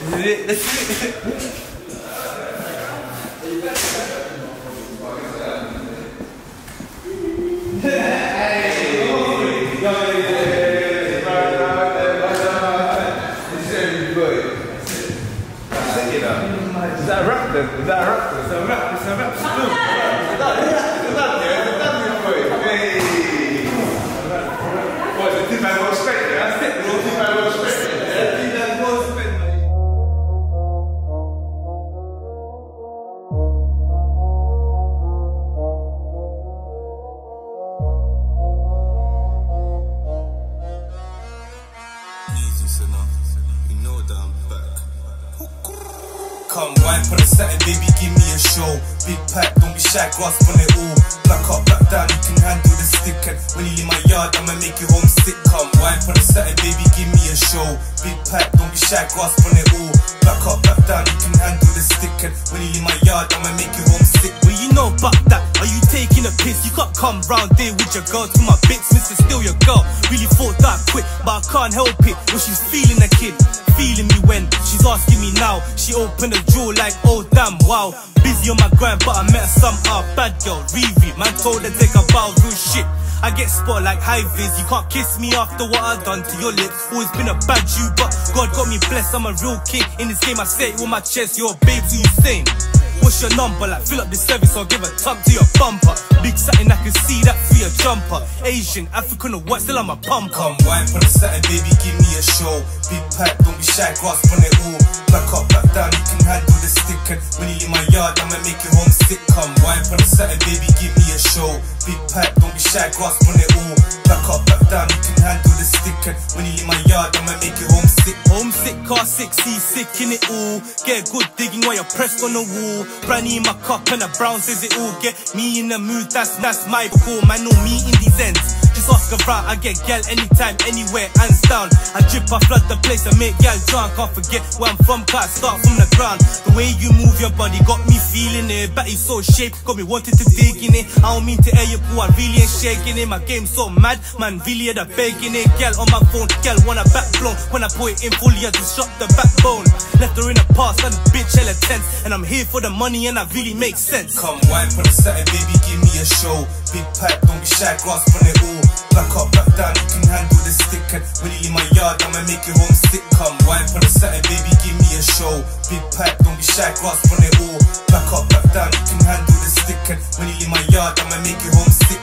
That's it. Is that a rap then? Is that a rap? It's a rap. It's a rap. It's a hey. What, the tip I will respect, yeah? That's it. The tip I will respect. Easy, sinner. You know that I'm back. Come wine for the setting, baby, give me a show. Big pack, don't be shy, grasp on it all. Black up, back down, you can handle the stick. And when you leave my yard, I'ma make you homesick. Come wine for the setting, baby, give me a show. Big pack, don't be shy, grasp on it all. Black up, back down, you can handle the stick. And when you leave my yard, I'ma make you homesick. Well, you know about that. Are you taking a piss? You can't come round there with your girl to my bits, Mr. Still your girl. Really thought that quick, but I can't help it. When she's feeling a kid, feeling me when she's asking me now. She opened the drawer like, oh damn, wow. Busy on my grind, but I met her somehow. Bad girl, Riri, man told her take a bow, real shit. I get spot like high vis. You can't kiss me after what I done to your lips. Always been a bad you, but God got me blessed. I'm a real king. In this game I say it with my chest. You're a babe, who you saying? What's your number? Like fill up the service or give a tongue to your bumper. Big satin, I can see that through your jumper. Asian, African or what, still I'm a pump. Come wine for the satin, baby, give me a show. Big pack, don't be shy, grasp on it all. Back up, back down, you can handle the stick. And when you leave my yard, I'ma make you homesick. Come wine for the satin, baby, give me a show. Big pack, don't be shy, grasp on it all. Back up, back down, you can handle the stick. And when you leave my yard, I'ma make you homesick. Homesick, car 6, sick in it all. Get good digging while you're pressed on the wall. Brandy in my cup and the brown says it all. Get me in the mood, that's my call. Man, know me in these ends. Just ask around, I get gal anytime, anywhere, hands down. I drip, I flood the place and make gal drunk. Can't forget where I'm from, can't start from the ground. The way you move your body got me feeling it. Batty so shaped, got me wanting to dig in it. I don't mean to air your pool, I really ain't shaking it. My game so mad, man, really had a begging it. Gal on my phone, gal want a back blown. When I put it in fully, I just shot the backbone. Left her in the past, and the bitch hella tense. And I'm here for the money and that really makes sense. Come wine for the satin, baby, give me a show. Big pack, don't be shy, grasp on it all. Back up, back down, you can handle the stick. And when you leave my yard, I'ma make you homesick. Come wine for the satin, baby, give me a show. Big pack, don't be shy, grasp on it all. Back up, back down, you can handle the stick. And when you leave my yard, I'ma make you homesick.